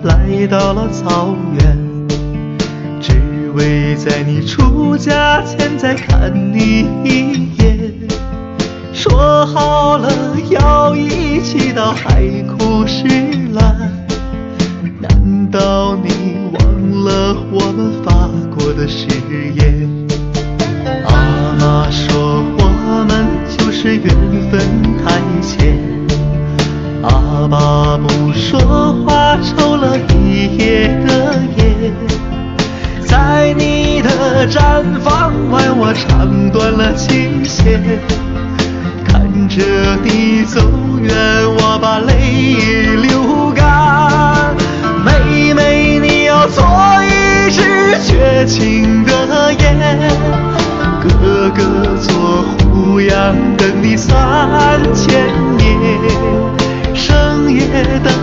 来到了草原，只为在你出嫁前再看你一眼。说好了要一起到海枯石烂，难道你忘了我们发过的誓言？阿妈说我们就是缘分太浅，阿爸不说话抽了一夜的烟，在你的毡房外我唱断了琴弦，看着你走远我把泪流干。妹妹你要做一只绝情的雁，哥哥做胡杨等你3000年，深夜的